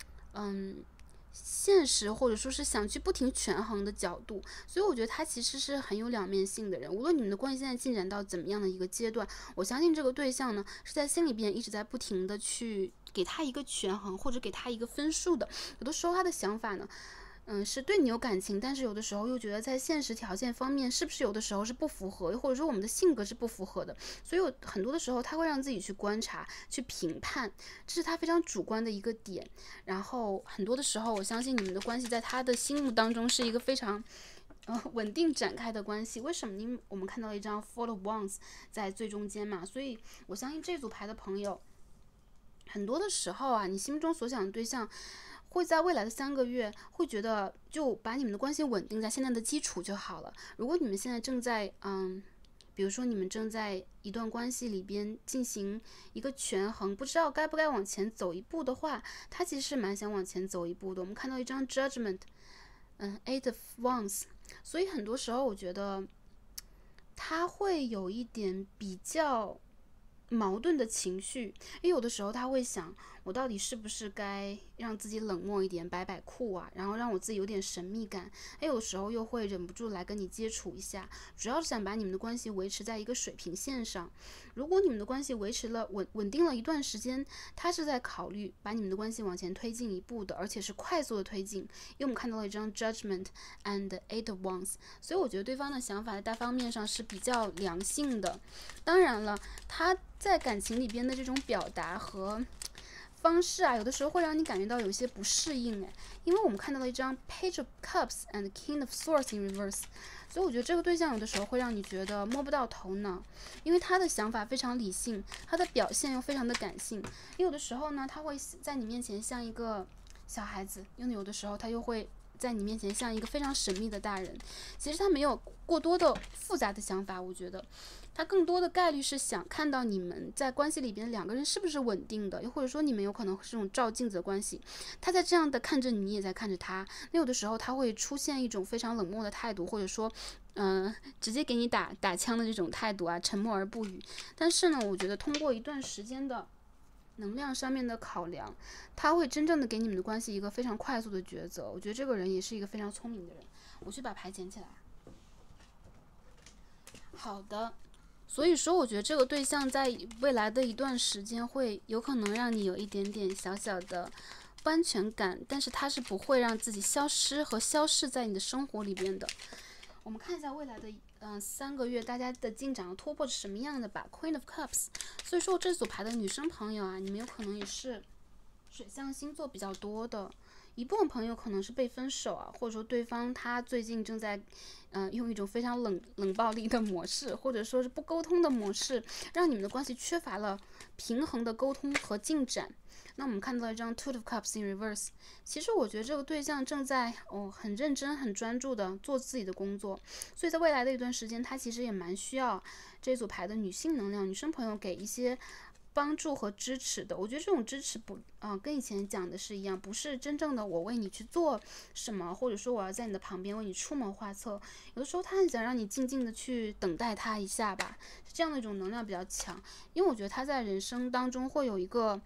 现实或者说是想去不停权衡的角度，所以我觉得他其实是很有两面性的人。无论你们的关系现在进展到怎么样的一个阶段，我相信这个对象呢是在心里边一直在不停的去给他一个权衡或者给他一个分数的。有的时候他的想法呢是对你有感情，但是有的时候又觉得在现实条件方面是不是有的时候是不符合，或者说我们的性格是不符合的，所以有很多的时候他会让自己去观察、去评判，这是他非常主观的一个点。然后很多的时候，我相信你们的关系在他的心目当中是一个非常稳定展开的关系。为什么？因为我们看到了一张 Four of Wands 在最中间嘛，所以我相信这组牌的朋友，很多的时候啊，你心目中所想的对象会在未来的3个月会觉得就把你们的关系稳定在现在的基础就好了。如果你们现在正在比如说你们正在一段关系里边进行一个权衡，不知道该不该往前走一步的话，他其实是蛮想往前走一步的。我们看到一张 Judgment Eight of Wands， 所以很多时候我觉得他会有一点比较矛盾的情绪，因为有的时候他会想，我到底是不是该让自己冷漠一点，摆摆酷啊，然后让我自己有点神秘感，有时候又会忍不住来跟你接触一下，主要是想把你们的关系维持在一个水平线上。如果你们的关系维持了稳定了一段时间，他是在考虑把你们的关系往前推进一步的，而且是快速的推进，因为我们看到了一张 Judgment and Eight of Wands， 所以我觉得对方的想法在大方面上是比较良性的。当然了，他在感情里边的这种表达和方式啊，有的时候会让你感觉到有些不适应因为我们看到了一张 Page of Cups and King of Swords in Reverse， 所以我觉得这个对象有的时候会让你觉得摸不到头脑，因为他的想法非常理性，他的表现又非常的感性，有的时候呢他会在你面前像一个小孩子，有的时候他又会在你面前像一个非常神秘的大人。其实他没有过多的复杂的想法，我觉得他更多的概率是想看到你们在关系里边2个人是不是稳定的，又或者说你们有可能是这种照镜子的关系，他在这样的看着你，你也在看着他。那有的时候他会出现一种非常冷漠的态度，或者说直接给你打枪的这种态度啊，沉默而不语。但是呢，我觉得通过一段时间的能量上面的考量，他会真正的给你们的关系一个非常快速的抉择。我觉得这个人也是一个非常聪明的人。我去把牌捡起来。好的，所以说我觉得这个对象在未来的一段时间会有可能让你有一点点小小的不安全感，但是他是不会让自己消失和消逝在你的生活里边的。我们看一下未来的3个月大家的进展和突破是什么样的吧。 Queen of Cups， 所以说这组牌的女生朋友啊，你们有可能也是水象星座比较多的，一部分朋友可能是被分手啊，或者说对方他最近正在用一种非常冷暴力的模式，或者说是不沟通的模式，让你们的关系缺乏了平衡的沟通和进展。那我们看到一张 Two of Cups in Reverse， 其实我觉得这个对象正在很认真很专注的做自己的工作，所以在未来的一段时间他其实也蛮需要这组牌的女性能量，女生朋友给一些帮助和支持的。我觉得这种支持跟以前讲的是一样，不是真正的我为你去做什么，或者说我要在你的旁边为你出谋划策。有的时候他很想让你静静的去等待他一下吧，是这样的一种能量比较强。因为我觉得他在人生当中会有一个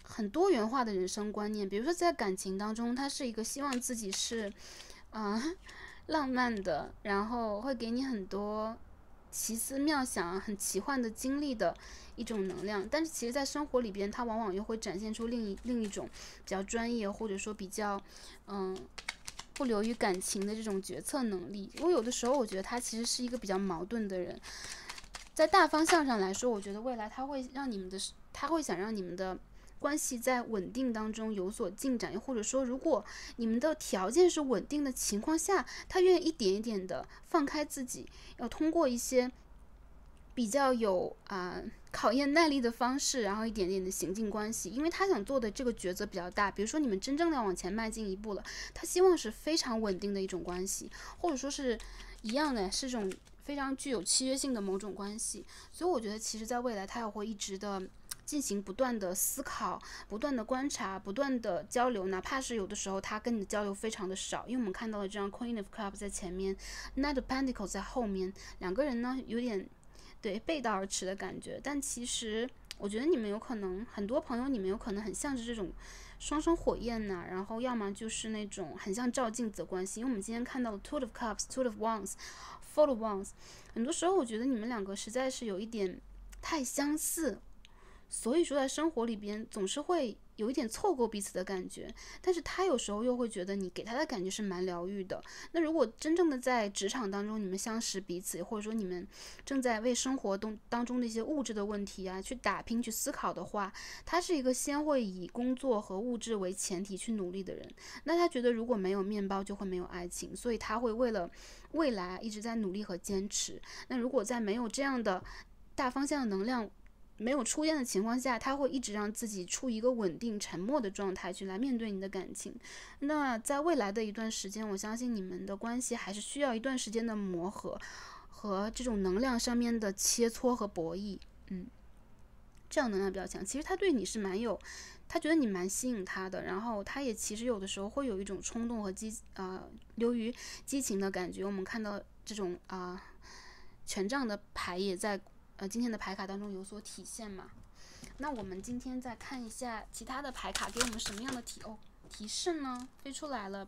很多元化的人生观念。比如说在感情当中，他是一个希望自己是浪漫的，然后会给你很多奇思妙想、很奇幻的经历的一种能量。但是其实在生活里边，他往往又会展现出另一种比较专业，或者说比较不流于感情的这种决策能力。我有的时候我觉得他其实是一个比较矛盾的人。在大方向上来说，我觉得未来他会想让你们的关系在稳定当中有所进展，或者说如果你们的条件是稳定的情况下，他愿意一点一点的放开自己，要通过一些比较有考验耐力的方式，然后一点点的行进关系。因为他想做的这个抉择比较大，比如说你们真正的往前迈进一步了，他希望是非常稳定的一种关系，或者说是一样的，是这种非常具有契约性的某种关系。所以我觉得其实在未来他也会一直的进行不断的思考，不断的观察，不断的交流，哪怕是有的时候他跟你的交流非常的少。因为我们看到了这张 Queen of Cups 在前面， Knight of Pentacles 在后面，两个人呢有点背道而驰的感觉。但其实我觉得你们有可能，很多朋友你们有可能很像是这种双生火焰呐，然后要么就是那种很像照镜子的关系。因为我们今天看到了 Two of Cups, Two of Wands, Four of Wands， 很多时候我觉得你们两个实在是有一点太相似，所以说在生活里边总是会有一点凑够彼此的感觉。但是他有时候又会觉得你给他的感觉是蛮疗愈的。那如果真正的在职场当中你们相识彼此，或者说你们正在为生活当中的一些物质的问题去打拼去思考的话，他是一个先会以工作和物质为前提去努力的人。那他觉得如果没有面包就会没有爱情，所以他会为了未来一直在努力和坚持。那如果在没有这样的大方向的能量没有出现的情况下，他会一直让自己处于一个稳定沉默的状态去来面对你的感情。那在未来的一段时间，我相信你们的关系还是需要一段时间的磨合和这种能量上面的切磋和博弈。这样能量比较强。其实他对你是他觉得你蛮吸引他的，然后他也其实有的时候会有一种冲动和流于激情的感觉。我们看到这种权杖的牌也在今天的牌卡当中有所体现嘛。那我们今天再看一下其他的牌卡给我们什么样的提示呢？飞出来了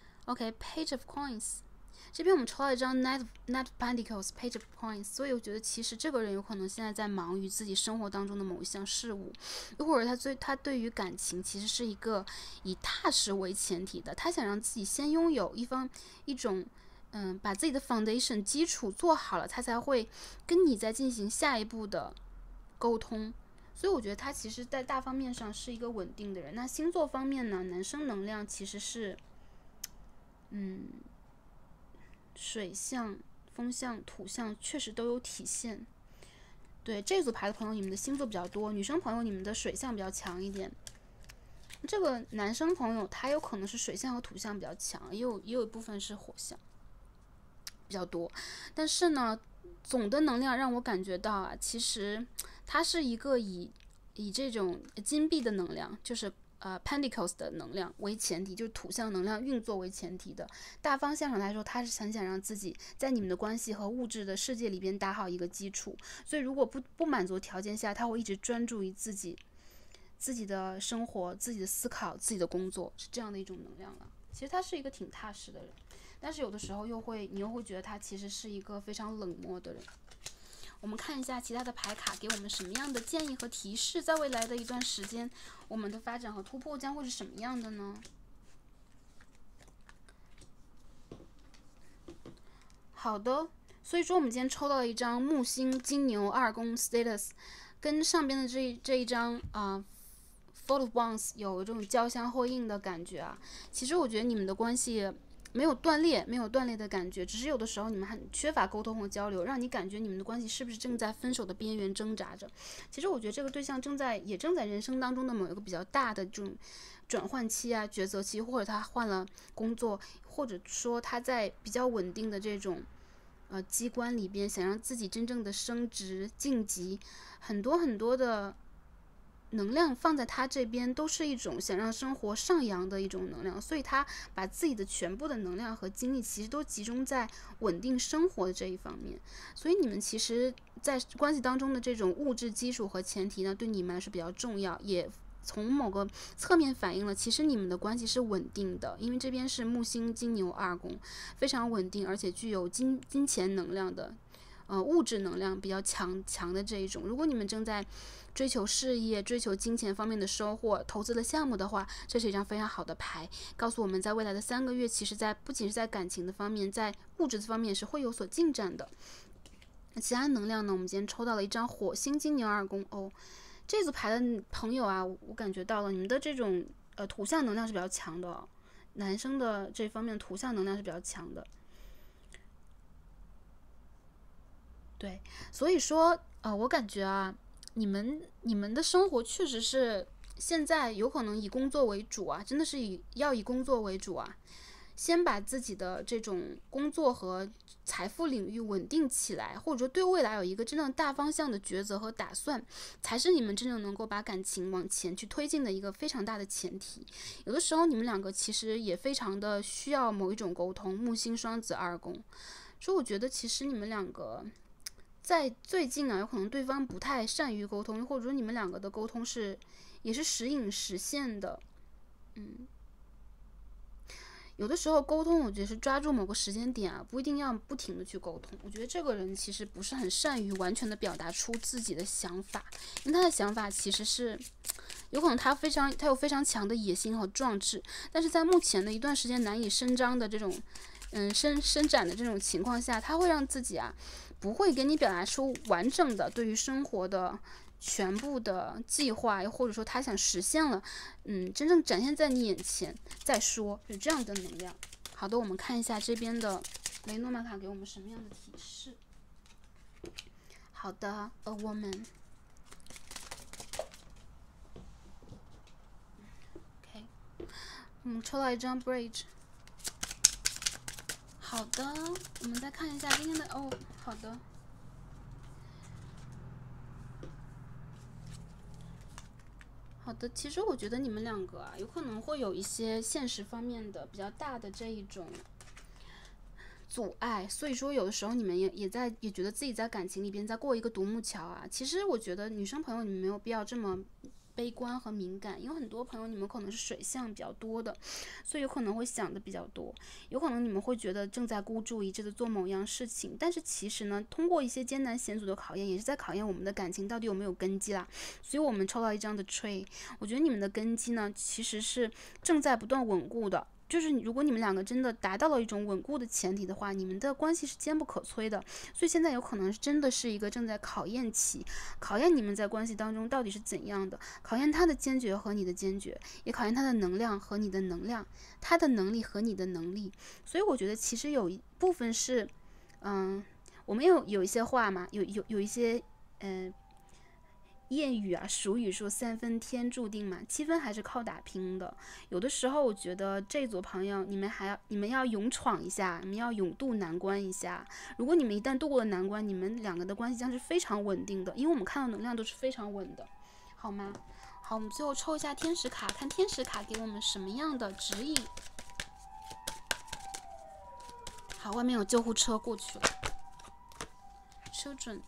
Page of Coins， 这边我们抽到一张 Knight of Pentacles, Page of Coins。 所以我觉得其实这个人有可能现在在忙于自己生活当中的某一项事物，又或者他对于感情其实是一个以踏实为前提的，他想让自己先拥有一种把自己的 foundation 基础做好了，他才会跟你再进行下一步的沟通。所以我觉得他其实在大方面上是一个稳定的人。那星座方面呢，男生能量其实是水象、风象、土象确实都有体现。对，这组牌的朋友你们的星座比较多，女生朋友你们的水象比较强一点。这个男生朋友他有可能是水象和土象比较强，也有一部分是火象比较多。但是呢，总的能量让我感觉到其实它是一个以这种金币的能量，就是Pentacles 的能量为前提，就是土象能量运作为前提的。大方向上来说，他是很想让自己在你们的关系和物质的世界里边打好一个基础。所以如果不满足条件下，他会一直专注于自己的生活、自己的思考、自己的工作，是这样的一种能量了。其实他是一个挺踏实的人，但是有的时候你又会觉得他其实是一个非常冷漠的人。我们看一下其他的牌卡给我们什么样的建议和提示，在未来的一段时间，我们的发展和突破将会是什么样的呢？好的，所以说我们今天抽到了一张木星、金牛、二宫 status， 跟上边的这一张Four of Wands 有这种交相辉映的感觉其实我觉得你们的关系没有断裂的感觉，只是有的时候你们很缺乏沟通和交流，让你感觉你们的关系是不是正在分手的边缘挣扎着。其实我觉得这个对象正在人生当中的某一个比较大的这种转换期抉择期，或者他换了工作，或者说他在比较稳定的这种机关里边，想让自己真正的升职晋级，很多的能量放在他这边都是一种想让生活上扬的一种能量，所以他把自己的全部的能量和精力其实都集中在稳定生活的这一方面。所以你们其实在关系当中的这种物质基础和前提呢，对你们来说比较重要，也从某个侧面反映了其实你们的关系是稳定的，因为这边是木星金牛二宫，非常稳定，而且具有金钱能量的物质能量比较强的这一种。如果你们正在追求事业、追求金钱方面的收获、投资的项目的话，这是一张非常好的牌，告诉我们在未来的3个月，其实不仅是在感情的方面，在物质的方面是会有所进展的。其他能量呢，我们今天抽到了一张火星金牛二宫这组牌的朋友啊，我感觉到了你们的这种土象能量是比较强的男生的这方面土象能量是比较强的。对，所以说我感觉啊，你们的生活确实是现在有可能以工作为主啊，真的是要以工作为主啊。先把自己的这种工作和财富领域稳定起来，或者说对未来有一个真正大方向的抉择和打算，才是你们真正能够把感情往前去推进的一个非常大的前提。有的时候你们两个其实也非常的需要某一种沟通，木星双子二宫，所以我觉得其实你们两个在最近啊，有可能对方不太善于沟通，或者说你们两个的沟通也是时隐时现的。有的时候沟通，我觉得是抓住某个时间点啊，不一定要不停的去沟通。我觉得这个人其实不是很善于完全的表达出自己的想法，因为他的想法其实是有可能他有非常强的野心和壮志，但是在目前的一段时间难以伸张的这种伸展的这种情况下，他会让自己啊不会给你表达出完整的对于生活的全部的计划，又或者说他想实现了真正展现在你眼前再说，是这样的能量。好的，我们看一下这边的雷诺曼卡给我们什么样的提示。好的 A woman OK， 我们抽到一张 Bridge。好的，我们再看一下今天的好的。好的，其实我觉得你们两个啊，有可能会有一些现实方面的比较大的这一种阻碍，所以说有的时候你们也觉得自己在感情里边在过一个独木桥啊。其实我觉得女生朋友你们没有必要这么悲观和敏感，因为很多朋友你们可能是水象比较多的，所以有可能会想的比较多，有可能你们会觉得正在孤注一掷的做某样事情，但是其实呢，通过一些艰难险阻的考验，也是在考验我们的感情到底有没有根基啦。所以我们抽到一张的 Tree， 我觉得你们的根基呢，其实是正在不断稳固的。就是如果你们两个真的达到了一种稳固的前提的话，你们的关系是坚不可摧的。所以现在有可能真的是一个正在考验期，考验你们在关系当中到底是怎样的，考验他的坚决和你的坚决，也考验他的能量和你的能量，他的能力和你的能力。所以我觉得其实有一部分是我们有一些话嘛，有一些谚语啊俗语说3分天注定嘛，7分还是靠打拼的。有的时候我觉得这组朋友你们要勇闯一下，你们要勇渡难关一下。如果你们一旦渡过了难关，你们两个的关系将是非常稳定的，因为我们看到能量都是非常稳的，好吗？好，我们最后抽一下天使卡，看天使卡给我们什么样的指引。好，外面有救护车过去了。Children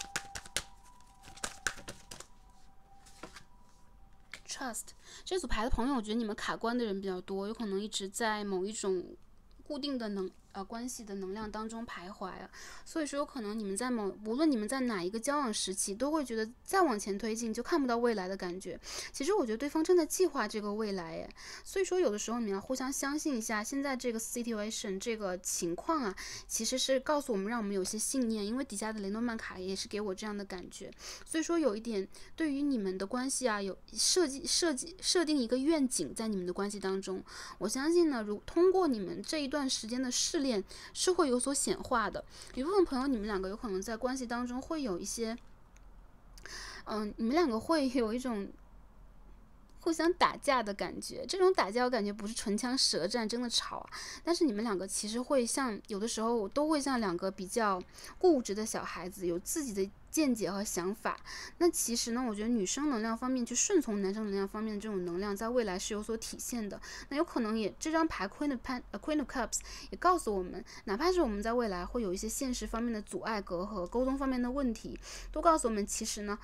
Trust 这组牌的朋友，我觉得你们卡关的人比较多，有可能一直在某一种固定的关系的能量当中徘徊啊，所以说有可能你们在无论你们在哪一个交往时期，都会觉得再往前推进就看不到未来的感觉。其实我觉得对方正在计划这个未来所以说有的时候你们要互相相信一下，现在这个 situation 这个情况啊，其实是告诉我们，让我们有些信念，因为底下的雷诺曼卡也是给我这样的感觉。所以说有一点对于你们的关系啊，有设定一个愿景在你们的关系当中，我相信呢，通过你们这一段时间的试炼是会有所显化的。有部分朋友你们两个有可能在关系当中会有一些你们两个会有一种互相打架的感觉，这种打架我感觉不是唇枪舌战真的吵但是你们两个其实会有的时候都会像两个比较固执的小孩子，有自己的见解和想法。那其实呢，我觉得女生能量方面去顺从男生能量方面的这种能量，在未来是有所体现的。那有可能这张牌 Queen of Cups 也告诉我们，哪怕是我们在未来会有一些现实方面的阻碍、隔阂、沟通方面的问题，都告诉我们，其实呢，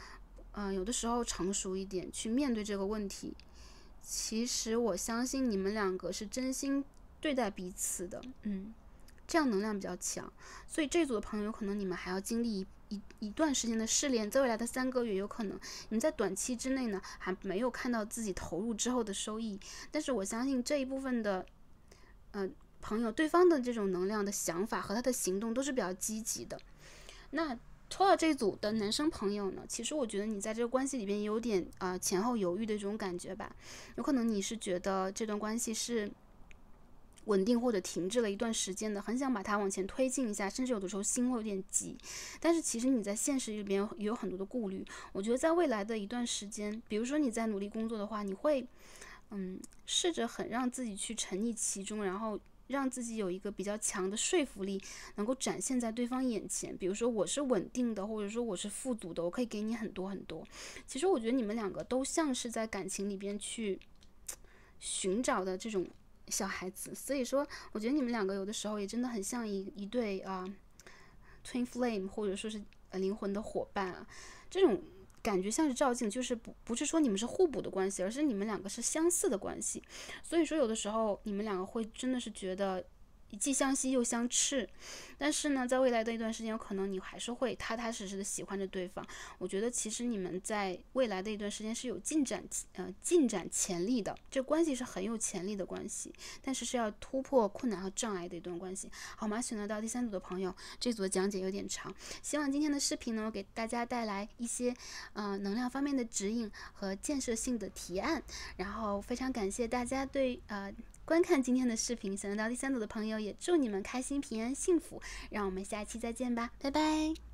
有的时候成熟一点去面对这个问题。其实我相信你们两个是真心对待彼此的，这样能量比较强。所以这组的朋友可能你们还要经历一段时间的试炼，在未来的3个月，有可能你们在短期之内呢还没有看到自己投入之后的收益，但是我相信这一部分的朋友，对方的这种能量的想法和他的行动都是比较积极的。那抽到这组的男生朋友呢，其实我觉得你在这个关系里边有点前后犹豫的这种感觉吧，有可能你是觉得这段关系是稳定或者停滞了一段时间的，很想把它往前推进一下，甚至有的时候心会有点急，但是其实你在现实里边也有很多的顾虑。我觉得在未来的一段时间，比如说你在努力工作的话，你会试着很让自己去沉溺其中，然后让自己有一个比较强的说服力，能够展现在对方眼前。比如说我是稳定的，或者说我是富足的，我可以给你很多很多。其实我觉得你们两个都像是在感情里边去寻找的这种小孩子，所以说我觉得你们两个有的时候也真的很像一对twin flame， 或者说是灵魂的伙伴啊，这种感觉像是照镜，就是不是说你们是互补的关系，而是你们两个是相似的关系。所以说有的时候你们两个会真的是觉得既相惜又相斥，但是呢，在未来的一段时间，有可能你还是会踏踏实实的喜欢着对方。我觉得其实你们在未来的一段时间是有进展潜力的，这关系是很有潜力的关系，但是是要突破困难和障碍的一段关系，好吗？选择到第3组的朋友，这组的讲解有点长，希望今天的视频呢给大家带来一些能量方面的指引和建设性的提案，然后非常感谢大家对观看今天的视频，选择到第3组的朋友也祝你们开心、平安、幸福，让我们下期再见吧，拜拜。